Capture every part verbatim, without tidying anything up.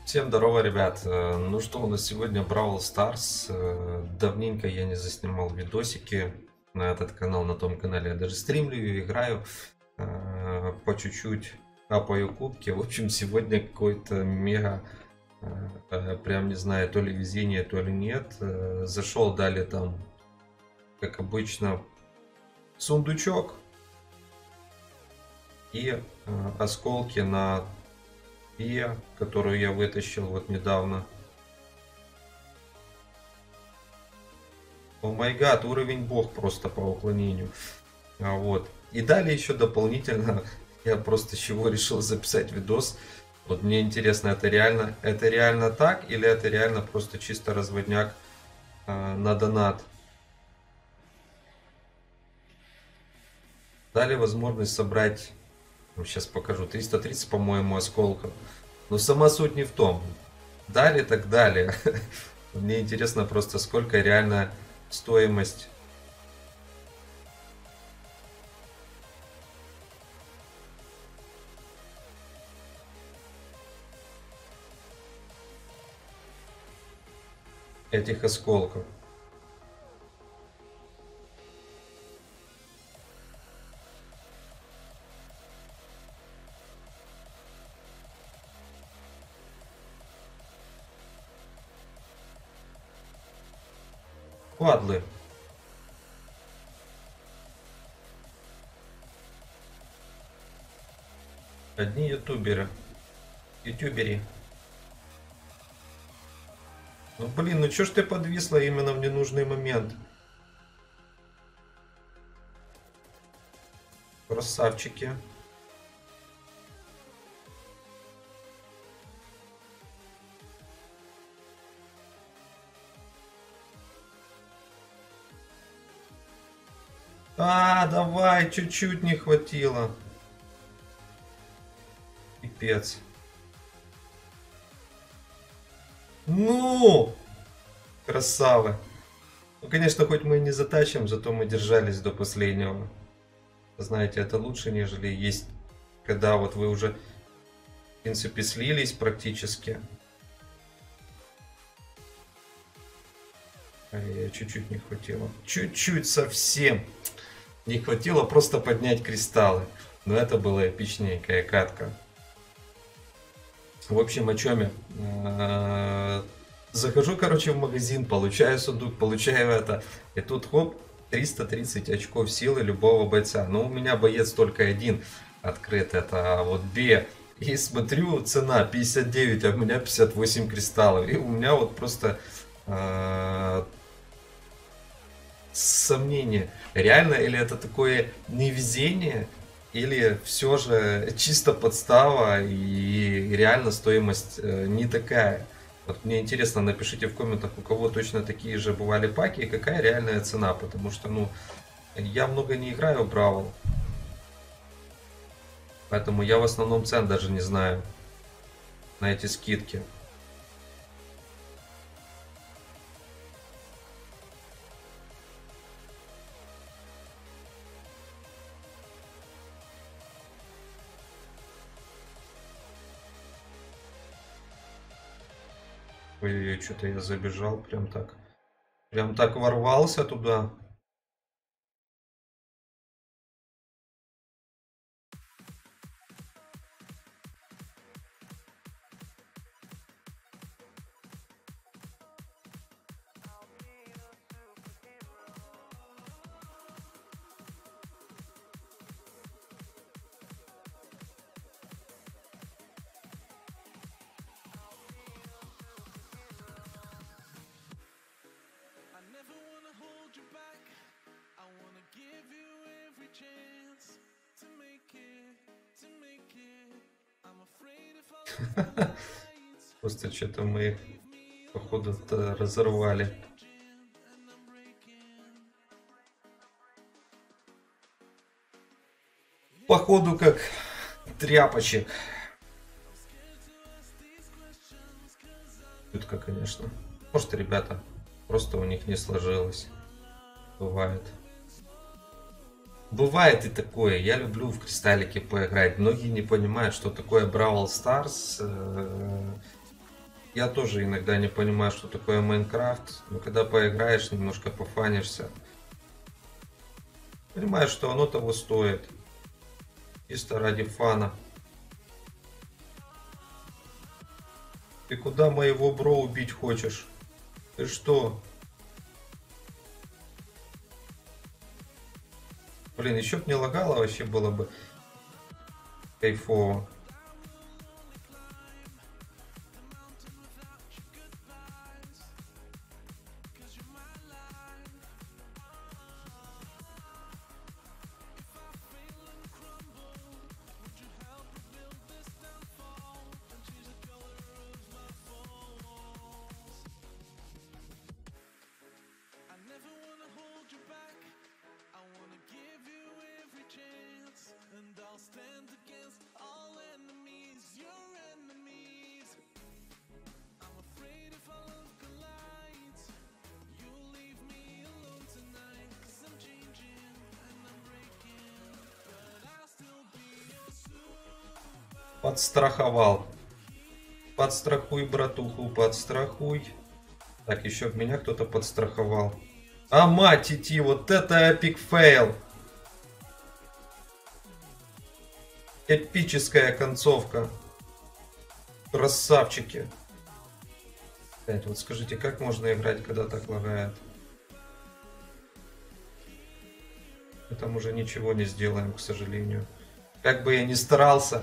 Всем здорово, ребят. Э, Ну что, у нас сегодня Бравл Старс. Э, Давненько я не заснимал видосики на этот канал, на том канале. Я даже стримлю и играю э, по чуть-чуть, капаю кубки. В общем, сегодня какой-то мега, э, э, прям не знаю, то ли везение, то ли нет. Э, Зашел, дали там, как обычно, сундучок и э, осколки на Е, которую я вытащил вот недавно. О май гад, уровень бог просто по уклонению. А вот. И далее еще дополнительно, я просто с чего решил записать видос. Вот мне интересно, это реально, это реально так или это реально просто чисто разводняк э, на донат. Дали возможность собрать, ну, сейчас покажу, триста тридцать, по-моему, осколков. Но сама суть не в том. Дали так далее. Мне интересно просто, сколько реально стоимость этих осколков. Падлы. Одни ютуберы. Ютубери. Ну блин, ну чё ж ты подвисла именно в ненужный момент? Красавчики. А, давай, чуть-чуть не хватило. Пипец. Ну! Красавы. Ну, конечно, хоть мы и не затащим, зато мы держались до последнего. Знаете, это лучше, нежели есть, когда вот вы уже, в принципе, слились практически. Ай, чуть-чуть не хватило. Чуть-чуть совсем не хватило просто поднять кристаллы. Но это была эпичненькая катка. В общем, о чем я? Захожу, короче, в магазин, получаю сундук, получаю это. И тут, хоп, триста тридцать очков силы любого бойца. Но у меня боец только один открыт, это вот Б. И смотрю, цена пятьдесят девять, а у меня пятьдесят восемь кристаллов. И у меня вот просто э, сомнение, реально или это такое невезение, или все же чисто подстава и реально стоимость э, не такая. Вот мне интересно, напишите в комментах, у кого точно такие же бывали паки и какая реальная цена, потому что, ну, я много не играю в Бравл, поэтому я в основном цен даже не знаю на эти скидки. Ой-ой-ой, что-то я забежал прям так. Прям так ворвался туда. Просто что-то мы, походу, разорвали. Походу, как тряпочек. Шутка, конечно. Может, ребята, просто у них не сложилось. Бывает. Бывает и такое. Я люблю в кристаллике поиграть. Многие не понимают, что такое Бравл Старс. Я тоже иногда не понимаю, что такое Майнкрафт, но когда поиграешь, немножко пофанишься, понимаешь, что оно того стоит. Чисто ради фана. Ты куда моего бро убить хочешь? Ты что? Блин, еще б не лагало, вообще было бы кайфово. Подстраховал. Подстрахуй, братуху, подстрахуй. Так, еще меня кто-то подстраховал. А мать идти, вот это эпик фейл. Эпическая концовка. Красавчики. Опять, вот скажите, как можно играть, когда так лагает? Мы там уже ничего не сделаем, к сожалению. Как бы я ни старался.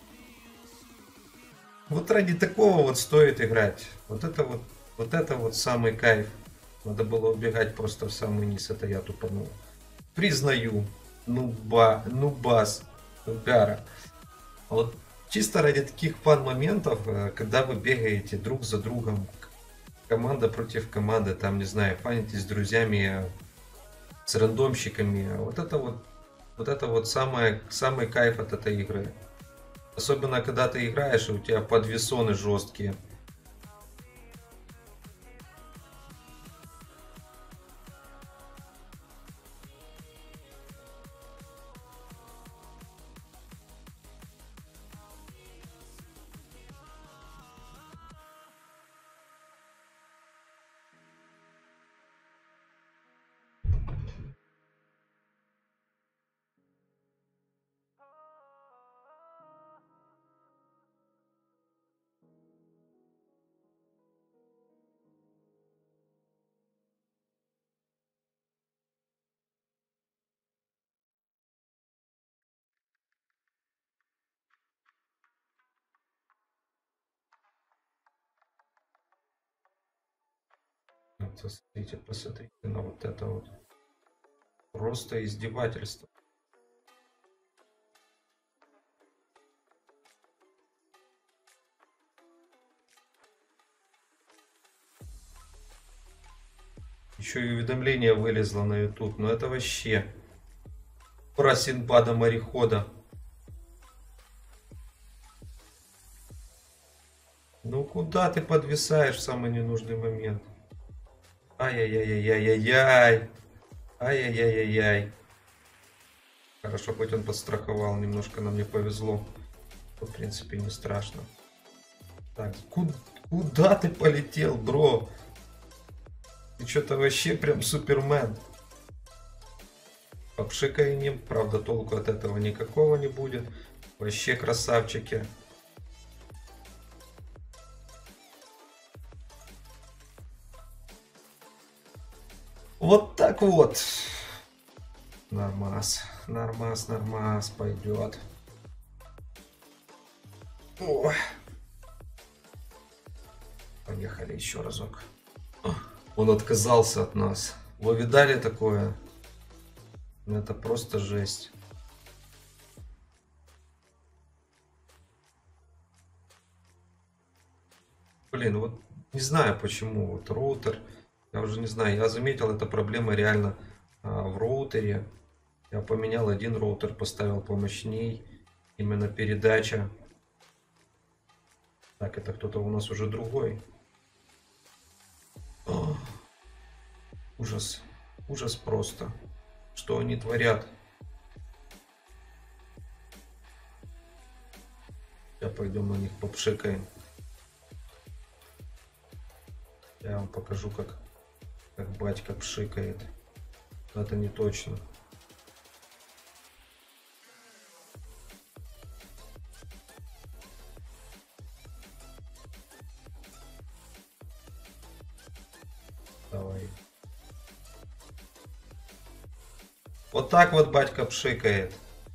Вот ради такого вот стоит играть. Вот это вот, вот это вот самый кайф. Надо было убегать просто в самый низ, это я тупанул. Признаю. Нуба, нубас, нубяра. Вот чисто ради таких фан-моментов, когда вы бегаете друг за другом, команда против команды, там, не знаю, фанитесь с друзьями, с рандомщиками. Вот это вот, вот это вот самое, самый кайф от этой игры. Особенно, когда ты играешь, и у тебя подвесоны жесткие. Вот, посмотрите, посмотрите на вот это вот. Просто издевательство. Еще и уведомление вылезло на YouTube. Но это вообще про Синбада морехода. Ну куда ты подвисаешь в самый ненужный момент? Ай-яй-яй-яй-яй-яй. Ай-яй-яй-яй-яй. Хорошо, хоть он подстраховал. Немножко нам не повезло. В принципе, не страшно. Так, куда, куда ты полетел, бро? Ты что-то вообще прям супермен. Попшикай ним. Правда, толку от этого никакого не будет. Вообще красавчики. Вот так вот. Нормас. Нормас, нормас. Пойдет. Ой. Поехали еще разок. Он отказался от нас. Вы видали такое? Это просто жесть. Блин, вот не знаю почему. Вот роутер. Я уже не знаю. Я заметил, эта проблема реально а, в роутере. Я поменял один роутер, поставил помощней. Именно передача. Так, это кто-то у нас уже другой. О, ужас. Ужас просто. Что они творят? Я пойду на них попшикаем. Я вам покажу, как, как батька пшикает. Это не точно. Давай. Вот так вот батька пшикает.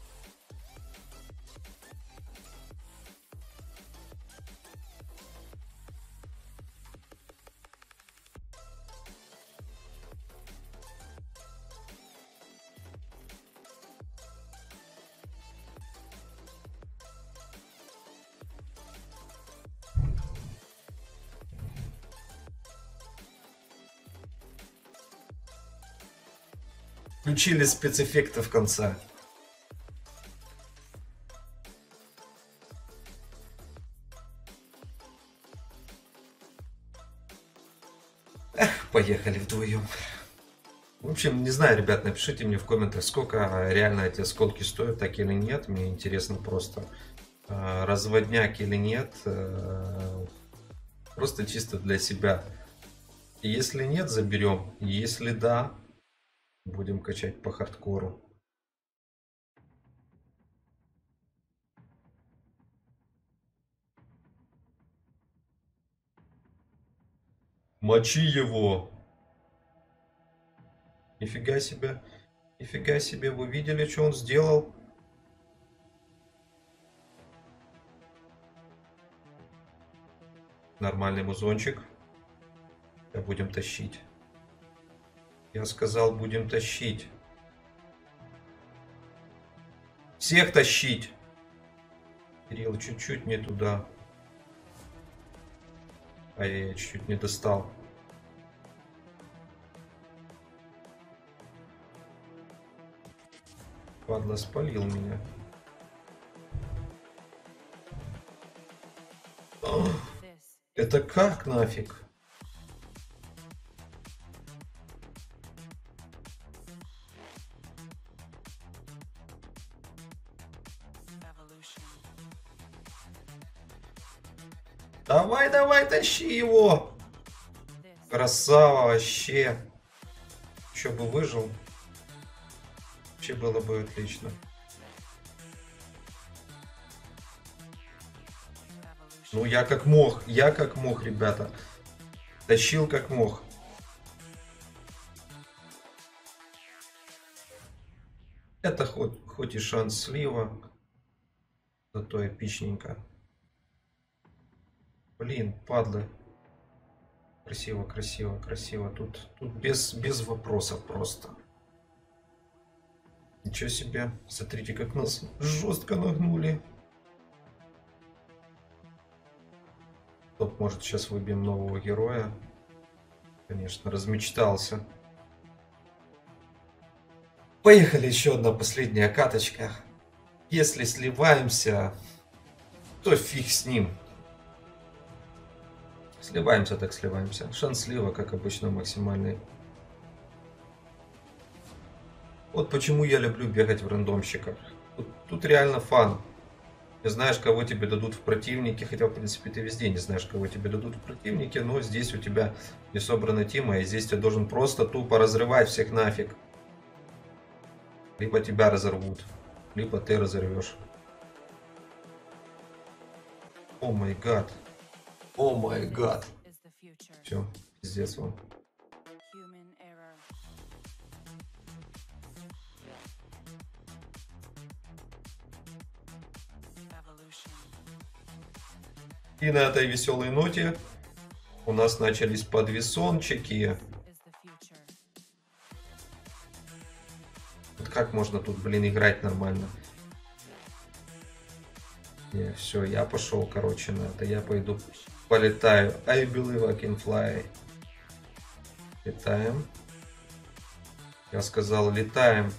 Включили спецэффекты в конце. Эх, поехали вдвоем. В общем, не знаю, ребят, напишите мне в комментах, сколько реально эти осколки стоят, так или нет. Мне интересно просто, разводняк или нет. Просто чисто для себя. Если нет, заберем. Если да, будем качать по хардкору. Мочи его. Нифига себе. Нифига себе. Вы видели, что он сделал? Нормальный музончик. Да, будем тащить. Я сказал, будем тащить. Всех тащить. Кирилл, чуть-чуть не туда. А я чуть-чуть не достал. Падла спалил меня. Ох, это как нафиг? Давай, давай, тащи его. Красава вообще. Еще бы выжил. Вообще было бы отлично. Ну, я как мог. Я как мог, ребята. Тащил как мог. Это хоть, хоть и шанс слива. Зато эпичненько. Блин, падлы. Красиво, красиво, красиво. Тут, тут без, без вопросов просто. Ничего себе. Смотрите, как нас жестко нагнули. Топ, может, сейчас выбьем нового героя. Конечно, размечтался. Поехали, еще одна последняя каточка. Если сливаемся, то фиг с ним. Сливаемся, так сливаемся. Шанс слива, как обычно, максимальный. Вот почему я люблю бегать в рандомщиках. Тут, тут реально фан. Не знаешь, кого тебе дадут в противнике. Хотя, в принципе, ты везде не знаешь, кого тебе дадут в противнике. Но здесь у тебя не собрана тима. И здесь ты должен просто тупо разрывать всех нафиг. Либо тебя разорвут, либо ты разорвешь. О май гад. О май гад. Все, пиздец вам. И на этой веселой ноте у нас начались подвесончики. Вот как можно тут, блин, играть нормально? Не, все, я пошел, короче, на это. Я пойду полетаю. I believe I can fly. Летаем. Я сказал, летаем.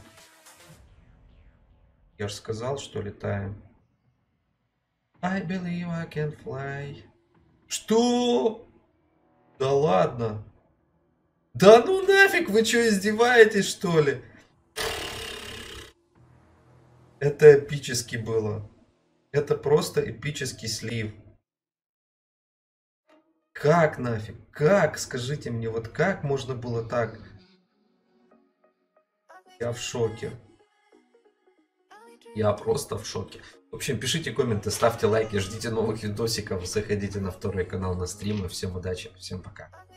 Я же сказал, что летаем. I believe I can fly. Что? Да ладно. Да ну нафиг, вы что, издеваетесь, что ли? Это эпически было. Это просто эпический слив. Как нафиг? Как? Скажите мне, вот как можно было так? Я в шоке. Я просто в шоке. В общем, пишите комменты, ставьте лайки, ждите новых видосиков, заходите на второй канал на стримы. Всем удачи, всем пока.